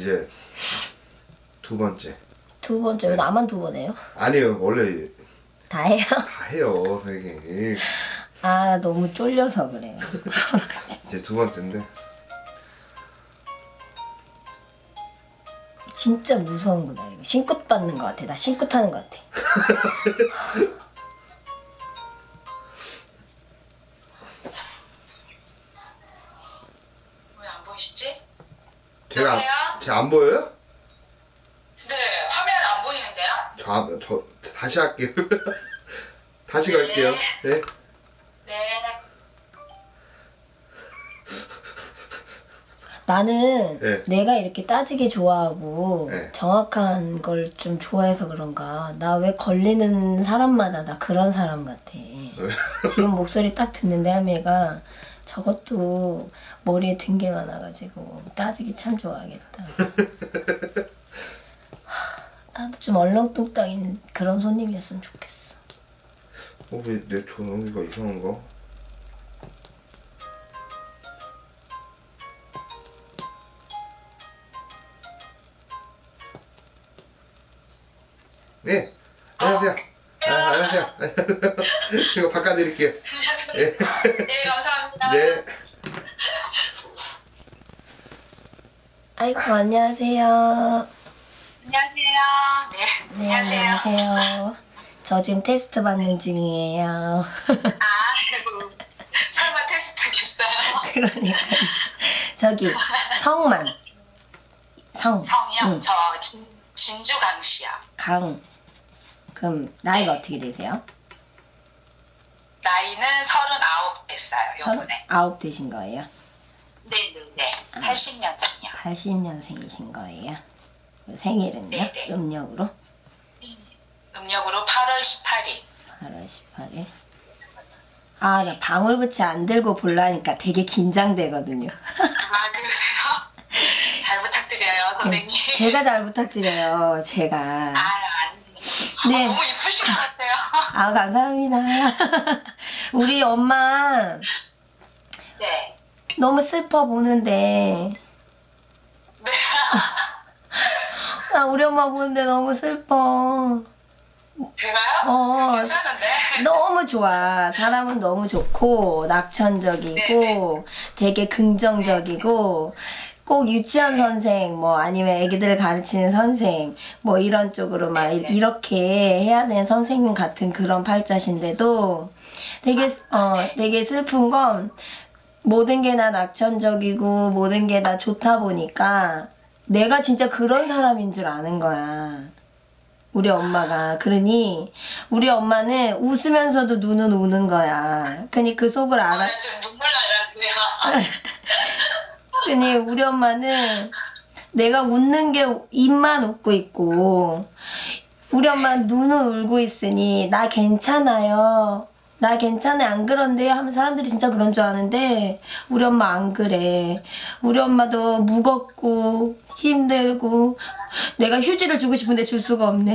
이제 두 번째. 두 번째. 왜 나만 두 번 해요? 아니요, 원래 다 해요? 다 해요, 선생님. 아, 너무 쫄려서 그래요. 이제 두 번째인데. 진짜 무서운구나. 이거 신굿 받는 것 같아. 나 신굿 하는 것 같아. 왜 안 보이시지? 제가 안 보여요? 네, 화면 안 보이는데요? 저 다시 할게요. 다시 갈게요. 네. 네. 나는 네. 내가 이렇게 따지게 좋아하고 네. 정확한 걸 좀 좋아해서 그런가. 나 왜 걸리는 사람마다 나 그런 사람 같아. 지금 목소리 딱 듣는데 할매가 저것도 머리에 든 게 많아가지고 따지기 참 좋아하겠다. 나도 좀 얼렁뚱땅인 그런 손님이었으면 좋겠어. 왜 내 전화기가 이상한 거? 네, 안녕하세요. 안녕하세요. 이거 바꿔드릴게요. 네. 네, 감사합니다. 네. 아이고 안녕하세요. 안녕하세요. 네, 네 안녕하세요. 저 지금 테스트 받는 중이에요. 아이고, 설마 테스트겠어요? 그러니까 저기 성만 성. 성이요? 응. 저 진주강시요. 강. 그럼 나이가 어떻게 되세요? 나이는 39 됐어요, 요번에. 39 되신 거예요? 네네네. 80년생이요. 80년생이신 거예요? 생일은요? 네네. 음력으로? 음력으로 8월 18일. 8월 18일. 아, 나 방울부채 안 들고 보려니까 되게 긴장되거든요. 아, 그러세요? 잘 부탁드려요, 선생님. 제가 잘 부탁드려요, 제가. 아유, 네. 너무 이쁘신 것 같아요. 아, 감사합니다. 우리 엄마 네. 너무 슬퍼 보는데. 네. 나 우리 엄마 보는데 너무 슬퍼. 제가요? 괜찮은데? 너무 좋아. 사람은 너무 좋고 낙천적이고 되게 긍정적이고 꼭 유치원 선생 뭐 아니면 애기들을 가르치는 선생 뭐 이런 쪽으로 막 이렇게 해야 되는 선생님 같은 그런 팔자신데도 되게 슬픈 건 모든 게 다 낙천적이고 모든 게 다 좋다 보니까 내가 진짜 그런 사람인 줄 아는 거야. 우리 엄마가. 그러니 우리 엄마는 웃으면서도 눈은 우는 거야. 그니 그 속을 알아. 지금 눈물 나려고요. 그니 우리 엄마는 내가 웃는 게 입만 웃고 있고 우리 엄마는 눈은 울고 있으니 나 괜찮아요. 나 괜찮아요. 안 그런데요? 하면 사람들이 진짜 그런 줄 아는데 우리 엄마 안 그래. 우리 엄마도 무겁고 힘들고 내가 휴지를 주고 싶은데 줄 수가 없네.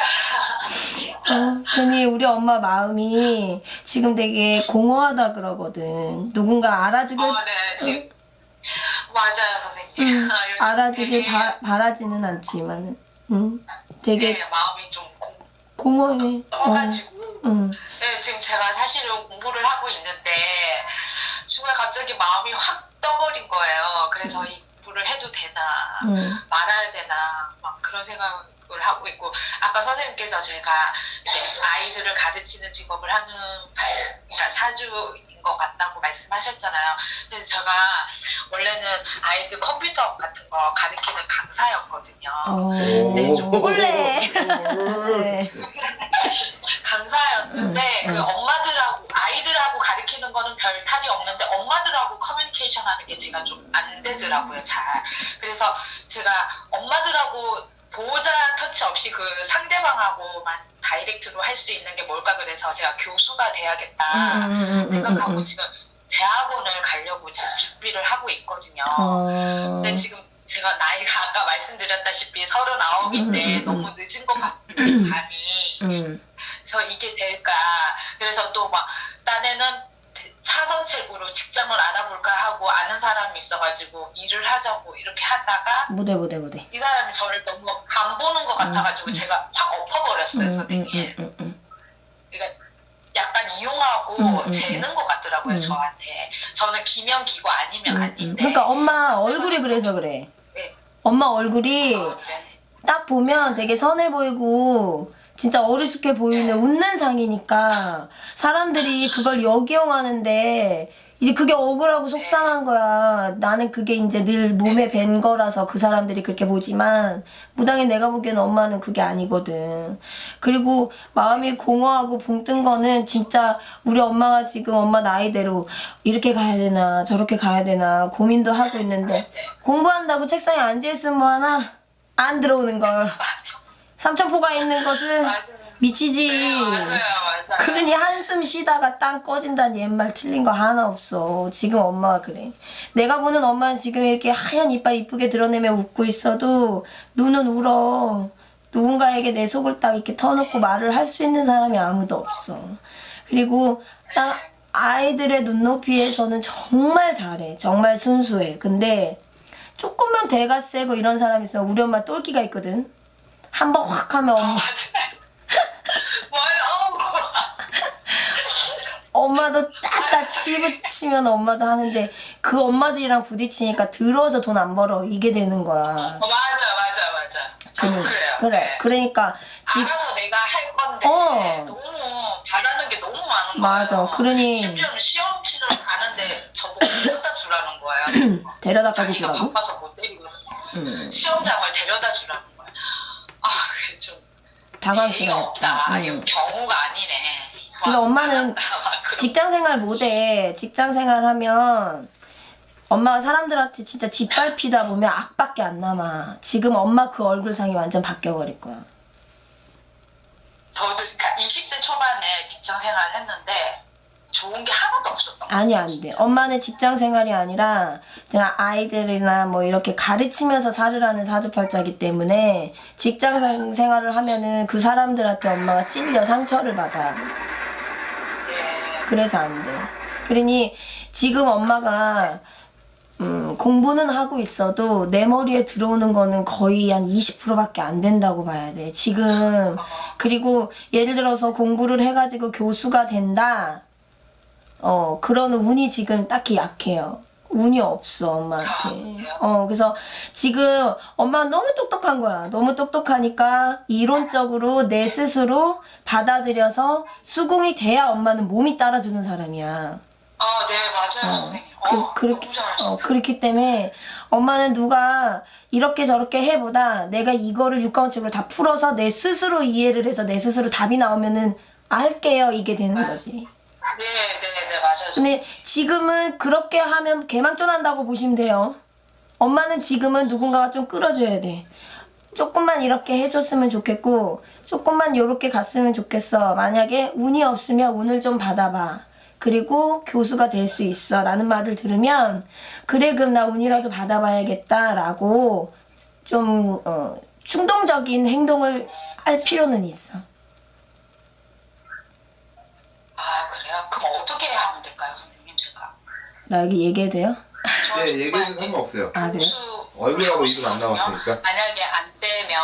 그니 우리 엄마 마음이 지금 되게 공허하다 그러거든. 누군가 알아주길 네, 지금 맞아요, 선생님. 요즘 알아주길 되게, 바라지는 않지만 되게 네, 마음이 좀 공허해. 떠가지고 네, 지금 제가 사실은 공부를 하고 있는데 정말 갑자기 마음이 확 떠버린 거예요. 그래서 이 공부를 해도 되나 말아야 되나 막 그런 생각을 하고 있고 아까 선생님께서 제가 이제 아이들을 가르치는 직업을 하는 그러니까 사주인 것 같다고 말씀하셨잖아요. 그래서 제가 원래는 아이들 컴퓨터 같은 거 가르치는 강사였거든요. 근데 좀 원래 강사였는데 그 엄마들하고 아이들하고 가르치는 거는 별 탈이 없는데 엄마들하고 커뮤니케이션 하는 게 제가 좀 안 되더라고요, 잘. 그래서 제가 엄마들하고 보호자 터치 없이 그 상대방하고만 다이렉트로 할 수 있는 게 뭘까 그래서 제가 교수가 돼야겠다 생각하고 지금 대학원을 가려고 지금 준비를 하고 있거든요. 근데 지금 제가 나이가 아까 말씀드렸다시피 39인데 너무 늦은 것 같은 감이 그래서 이게 될까 그래서 또 막 딴에는 차선책으로 직장을 알아볼까 하고 아는 사람이 있어가지고 일을 하자고 이렇게 하다가 무대. 이 사람이 저를 너무 간 보는 것 같아가지고 제가 확 엎어버렸어요, 선생님. 그러니까 약간 이용하고 재는 것 같더라고요, 저한테. 저는 기면 기고 아니면 아닌데. 그러니까 엄마 얼굴이 그래서 그래. 네. 엄마 얼굴이 네. 딱 보면 되게 선해 보이고 진짜 어리숙해 보이는 웃는 상이니까 사람들이 그걸 역이용하는데 이제 그게 억울하고 속상한 거야. 나는 그게 이제 늘 몸에 밴 거라서 그 사람들이 그렇게 보지만 무당이 내가 보기에는 엄마는 그게 아니거든. 그리고 마음이 공허하고 붕 뜬 거는 진짜 우리 엄마가 지금 엄마 나이대로 이렇게 가야 되나 저렇게 가야 되나 고민도 하고 있는데 공부한다고 책상에 앉아있으면 뭐하나 안 들어오는 걸. 삼천포가 있는 것은 미치지. 네, 맞아요. 그러니 한숨 쉬다가 땅 꺼진다는 옛말 틀린 거 하나 없어. 지금 엄마가 그래. 내가 보는 엄마는 지금 이렇게 하얀 이빨 이쁘게 드러내며 웃고 있어도 눈은 울어. 누군가에게 내 속을 딱 이렇게 터놓고 말을 할 수 있는 사람이 아무도 없어. 그리고 딱 아이들의 눈높이에서는 정말 잘해. 정말 순수해. 근데 조금만 대가 세고 이런 사람이 있어. 우리 엄마 똘끼가 있거든. 한 번 확 하면 엄마도 딱딱 치붙이면 엄마도 하는데 그 엄마들이랑 부딪히니까 들어서 돈 안 벌어 이게 되는 거야. 맞아. 저도 그래요. 그래. 네. 그러니까 알아서 내가 할 건데 너무 바라는 게 너무 많은 거예요. 맞아. 그러니 심지어는 시험치를 가는데 저보고 데려다 주라는 거야. 데려다까지 자기가 주라고? 바빠서 못 데리고 시험장을 데려다 주라는 거야. 아, 그게 좀 당황스러웠다. 이건 경우가 아니네. 근데 엄마는 직장생활 못해. 직장생활 하면 엄마가 사람들한테 진짜 짓밟히다 보면 악밖에 안 남아. 지금 엄마 그 얼굴상이 완전 바뀌어버릴 거야. 저도 20대 초반에 직장생활을 했는데 좋은 게 하나도 없었던 거예요. 아니 안 돼. 엄마는 직장생활이 아니라 그냥 아이들이나 뭐 이렇게 가르치면서 살으라는 사주팔자이기 때문에 직장생활을 하면은 그 사람들한테 엄마가 찔려 상처를 받아. 그래서 안 돼. 그러니 지금 엄마가 공부는 하고 있어도 내 머리에 들어오는 거는 거의 한 20%밖에 안 된다고 봐야 돼. 지금. 그리고 예를 들어서 공부를 해가지고 교수가 된다. 그런 운이 지금 딱히 약해요. 운이 없어 엄마한테. 그래서 지금 엄마는 너무 똑똑한 거야. 너무 똑똑하니까 이론적으로 내 스스로 받아들여서 수긍이 돼야 엄마는 몸이 따라주는 사람이야. 네, 맞아요, 선생님. 그렇기 때문에 엄마는 누가 이렇게 저렇게 해보다 내가 이거를 육가원칙으로 다 풀어서 내 스스로 이해를 해서 내 스스로 답이 나오면은 할게요 이게 되는 거지. 네, 맞아요. 근데 지금은 그렇게 하면 개망존한다고 보시면 돼요. 엄마는 지금은 누군가가 좀 끌어줘야 돼. 조금만 이렇게 해줬으면 좋겠고 조금만 요렇게 갔으면 좋겠어. 만약에 운이 없으면 운을 좀 받아봐. 그리고 교수가 될 수 있어 라는 말을 들으면 그래 그럼 나 운이라도 받아봐야겠다 라고 좀 충동적인 행동을 할 필요는 있어. 그래요? 그럼 어떻게 하면 될까요, 선생님? 제가 나 여기 얘기해도 돼요? 네, 얘기해도 상관없어요. 그래요? 얼굴하고 이름 안 나왔으니까. 만약에 안 되면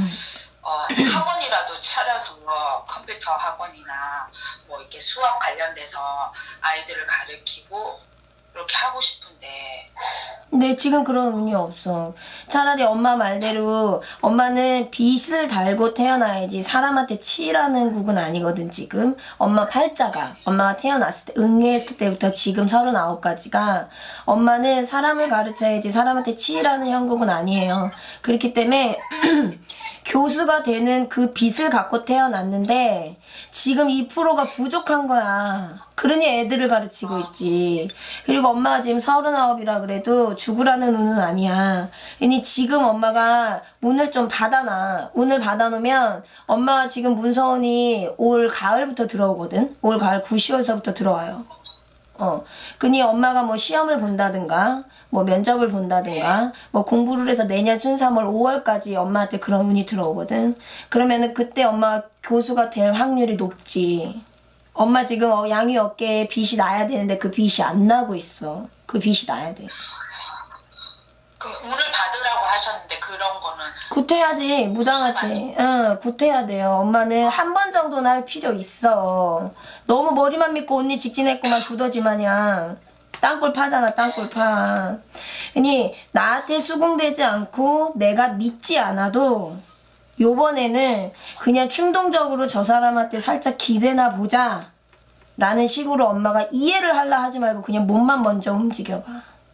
학원이라도 차려서 컴퓨터 학원이나 뭐 이렇게 수학 관련돼서 아이들을 가르치고 그렇게 하고 싶은데. 근데 지금 그런 운이 없어. 차라리 엄마 말대로 엄마는 빚을 달고 태어나야지 사람한테 치라는 국은 아니거든 지금. 엄마 팔자가 엄마가 태어났을 때 응애했을 때부터 지금 39까지가 엄마는 사람을 가르쳐야지 사람한테 치라는 형국은 아니에요. 그렇기 때문에 교수가 되는 그 빚을 갖고 태어났는데 지금 2%가 부족한 거야. 그러니 애들을 가르치고 있지. 그리고 엄마가 지금 39이라 그래도 죽으라는 운은 아니야. 그러니 지금 엄마가 운을 좀 받아놔. 운을 받아놓으면 엄마가 지금 문서운이 올 가을부터 들어오거든. 올 가을 9, 10월서부터 들어와요. 그니 엄마가 뭐 시험을 본다든가 뭐 면접을 본다든가 뭐 공부를 해서 내년 춘 3월 5월까지 엄마한테 그런 운이 들어오거든. 그러면은 그때 엄마가 교수가 될 확률이 높지. 엄마 지금 양육 어깨에 빚이 나야 되는데 그 빚이 안 나고 있어. 그 빚이 나야 돼. 그럼 운을 받으라고 하셨는데 그런 거는 굿해야지. 무당한테. 응, 굿해야 돼요. 엄마는 한 번 정도는 할 필요 있어. 너무 머리만 믿고 언니 직진했구만 두더지 마냥. 땅굴 파잖아, 땅굴 파. 아니, 나한테 수긍되지 않고 내가 믿지 않아도 요번에는 그냥 충동적으로 저 사람한테 살짝 기대나 보자 라는 식으로 엄마가 이해를 하려 하지 말고 그냥 몸만 먼저 움직여봐.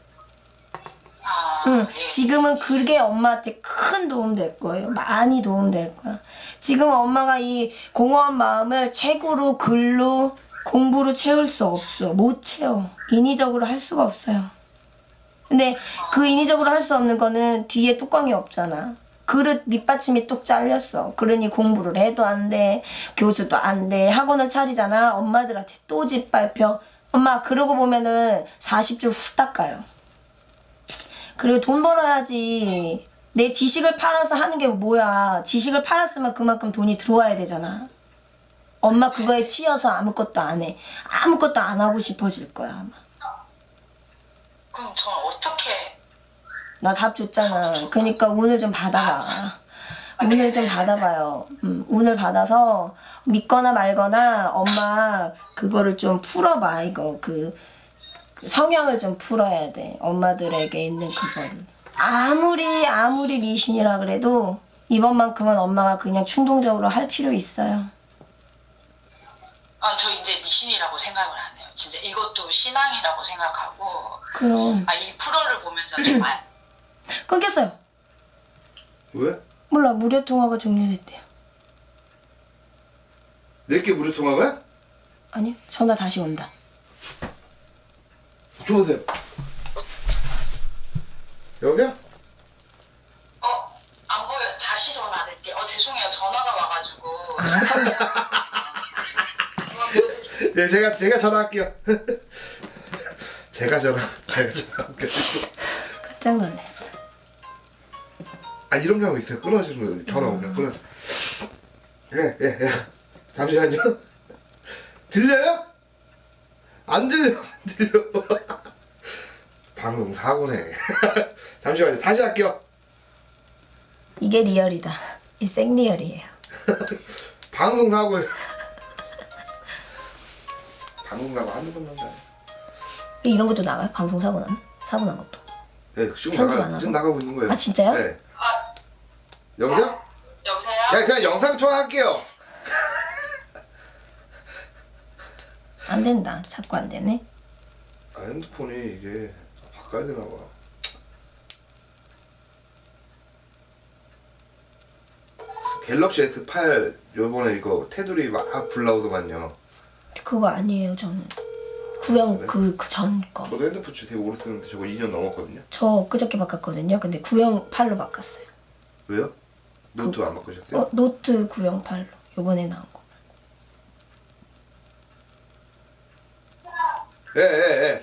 응, 예. 지금은 그게 엄마한테 큰 도움 될 거예요. 많이 도움 될 거야. 지금 엄마가 이 공허한 마음을 책으로, 글로, 공부로 채울 수 없어. 못 채워. 인위적으로 할 수가 없어요. 근데 그 인위적으로 할 수 없는 거는 뒤에 뚜껑이 없잖아. 그릇 밑받침이 뚝 잘렸어. 그러니 공부를 해도 안 돼. 교수도 안 돼. 학원을 차리잖아. 엄마들한테 또 짓밟혀. 엄마 그러고 보면은 40줄 후딱 가요. 그리고 돈 벌어야지. 내 지식을 팔아서 하는 게 뭐야. 지식을 팔았으면 그만큼 돈이 들어와야 되잖아. 엄마 그거에 치여서 아무것도 안 해. 아무것도 안 하고 싶어질 거야 아마. 그럼 저는 어떻게? 나 답 줬잖아. 그러니까 운을 좀 받아봐. 운을 좀 받아봐요. 운을 받아서 믿거나 말거나 엄마 그거를 좀 풀어봐. 이거 그 성향을 좀 풀어야 돼. 엄마들에게 있는 그거를. 아무리 미신이라 그래도 이번만큼은 엄마가 그냥 충동적으로 할 필요 있어요. 저 이제 미신이라고 생각을 안 해요. 진짜 이것도 신앙이라고 생각하고. 그럼. 이 프로를 보면서 정말 끊겼어요. 왜? 몰라. 무료 통화가 종료됐대요. 내게 무료 통화가? 아니요. 전화 다시 온다. 주무세요. 여보세요? 안 보여. 다시 전화할게. 죄송해요. 전화가 와가지고. 아, 상대. 네, 제가 전화할게요. 제가 전화할게요. 깜짝 놀랐어. 이런 경우 있어요. 끊어지는 거. 전화 오면 끊어. 예. 잠시만요. 들려요? 안 들려. 방송 사고네. 잠시만요. 다시 할게요. 이게 리얼이다. 이 생리얼이에요. 방송 사고예요. 방송 사고 한두 번 난다. 이런 것도 나가요? 방송 사고 나면? 사고 난 것도. 네, 지금 편집 안 하고? 지금 나가고 있는 거예요. 아 진짜요? 네. 여보세요? 여보세요? 그냥 영상 통화할게요. 안 된다. 자꾸 안 되네. 핸드폰이 이게 바꿔야 되나 봐. 갤럭시 S8 요번에 이거 테두리 막 불 나오더만요. 그거 아니에요. 저는 구형 네? 그 전 거. 저도 핸드폰 되게 오래 쓰는데 저거 2년 넘었거든요. 저 엊그저께 바꿨거든요. 근데 구형 8로 바꿨어요. 왜요? 노트 안 바꾸셨어요? 노트 구형 8로 요번에 나온 거. 예.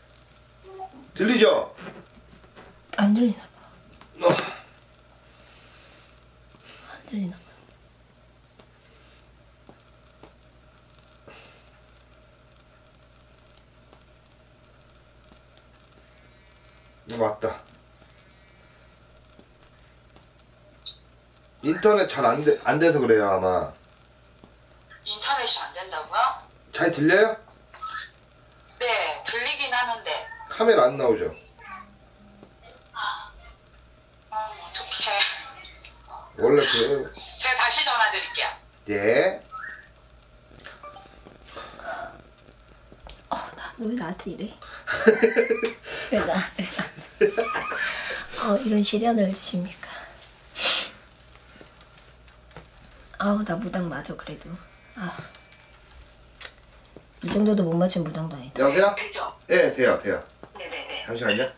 들리죠? 안 들리나 봐. 어. 안 들리나 봐. 맞다. 인터넷 잘 안 돼서 그래요 아마. 인터넷이 안 된다고요? 잘 들려요? 네, 들리긴 하는데. 카메라 안 나오죠? 어떡해. 원래 그래요. 제가 다시 전화 드릴게요. 예. 왜 나한테 이래? 이런 시련을 주십니까? 나 무당 맞아 그래도. 이 정도도 못 맞춘 무당도 아니다. 여보세요? 되죠? 예, 돼요. 네네네. 잠시만요.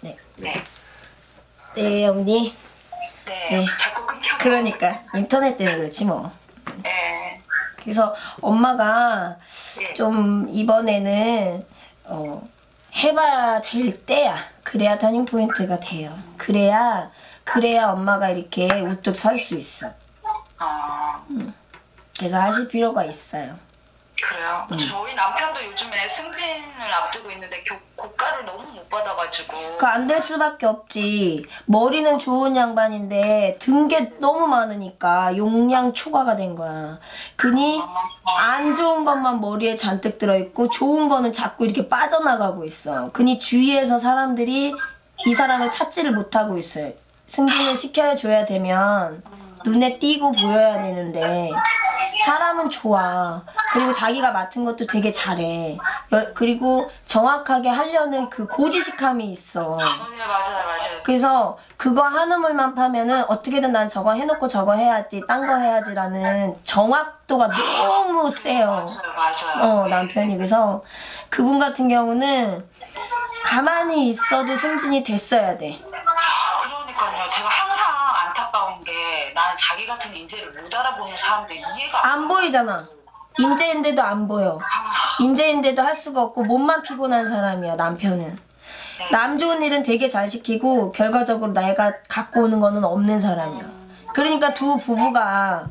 네, 언니. 네. 자꾸 끊겨. 그러니까 인터넷 때문에 그렇지 뭐. 네. 그래서 엄마가 네. 좀 이번에는 해봐야 될 때야. 그래야 터닝 포인트가 돼요. 그래야 엄마가 이렇게 우뚝 설 수 있어. 그래서 하실 필요가 있어요. 그래요? 저희 남편도 요즘에 승진을 앞두고 있는데 고가를 너무 못 받아가지고. 그 안 될 수밖에 없지. 머리는 좋은 양반인데 든 게 너무 많으니까 용량 초과가 된 거야. 그니 안 좋은 것만 머리에 잔뜩 들어있고 좋은 거는 자꾸 이렇게 빠져나가고 있어. 그니 주위에서 사람들이 이 사람을 찾지를 못하고 있어요. 승진을 시켜줘야 되면 눈에 띄고 보여야 되는데 사람은 좋아. 그리고 자기가 맡은 것도 되게 잘해. 그리고 정확하게 하려는 그 고지식함이 있어. 맞아요. 그래서 그거 한우물만 파면은 어떻게든 난 저거 해놓고 저거 해야지, 딴 거 해야지라는 정확도가 너무 세요. 맞아요. 남편이. 그래서 그분 같은 경우는 가만히 있어도 승진이 됐어야 돼. 그러니까요. 제가 항상 안타까운 게 나는 자기 같은 인재를 못 알아보는 사람들 이해가 안 보이잖아. 인재인데도 안 보여. 인재인데도 할 수가 없고 몸만 피곤한 사람이야, 남편은. 남 좋은 일은 되게 잘 시키고 결과적으로 내가 갖고 오는 거는 없는 사람이야. 그러니까 두 부부가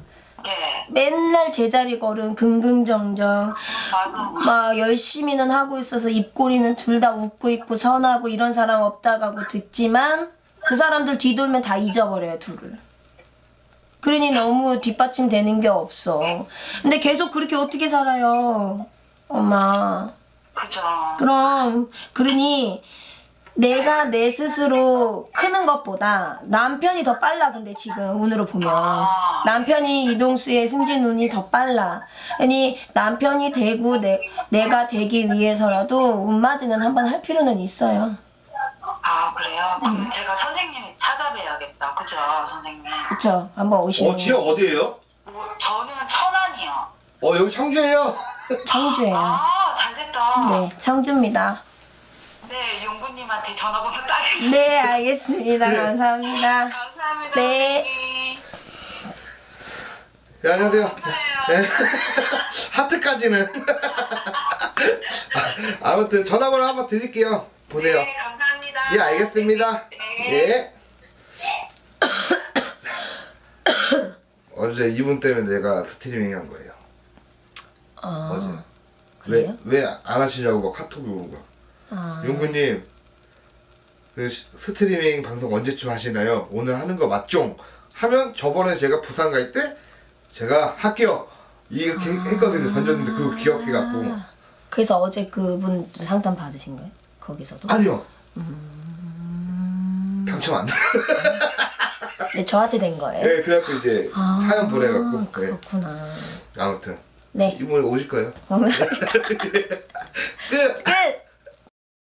맨날 제자리 걸음 긍긍정정 막 열심히는 하고 있어서 입꼬리는 둘 다 웃고 있고 선하고 이런 사람 없다고 듣지만 그 사람들 뒤돌면 다 잊어버려요, 둘을. 그러니 너무 뒷받침되는 게 없어. 근데 계속 그렇게 어떻게 살아요, 엄마. 그죠. 그럼 그러니 내가 내 스스로 크는 것보다 남편이 더 빨라. 근데 지금 운으로 보면 남편이 이동수의 승진 운이 더 빨라. 아니 남편이 되고 내가 되기 위해서라도 운맞이는 한번 할 필요는 있어요. 아 그래요? 그럼 제가 선생님 찾아뵈야겠다. 그죠 선생님? 그쵸. 한번 오시면. 지역 어디예요? 저는 천안이요. 여기 청주예요? 청주예요. 아 잘됐다. 네, 청주입니다. 네, 용구님한테 전화번호 따겠습니다. 네, 알겠습니다. 감사합니다. 감사합니다. 네. 선생님. 네, 안녕하세요. 네. 하트까지는. 아무튼 전화번호 한번 드릴게요. 보세요. 네, 감사합니다. 예, 알겠습니다. 네. 예. 어제 이분 때문에 내가 스트리밍 한 거예요. 어제. 그래요? 왜 안 하시냐고 막 카톡이 오는 거야. 용구님, 그 스트리밍 방송 언제쯤 하시나요? 오늘 하는 거 맞죠? 하면 저번에 제가 부산 갈 때 제가 할게요. 이렇게 했거든요. 던졌는데 그거 기억해갖고. 그래서 어제 그분 상담 받으신 거예요? 거기서도? 아니요. 당첨 안 돼. 네, 저한테 된 거예요? 네, 그래갖고 이제 사연 보내갖고. 네. 그렇구나. 아무튼. 네. 이번에 오실 거예요. 끝!